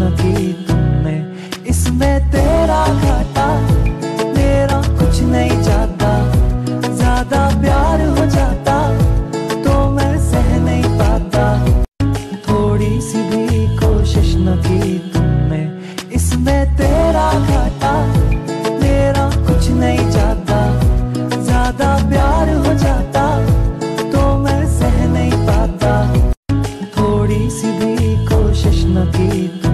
न की तुमने, इसमें तेरा घाटा मेरा कुछ नहीं जाता। ज्यादा प्यार हो जाता तो मैं सह नहीं पाता। थोड़ी सी भी कोशिश न की तुमने, इसमें तेरा घाटा मेरा कुछ नहीं जाता। ज्यादा प्यार हो जाता तो मैं सह नहीं पाता। थोड़ी सी भी कोशिश न की।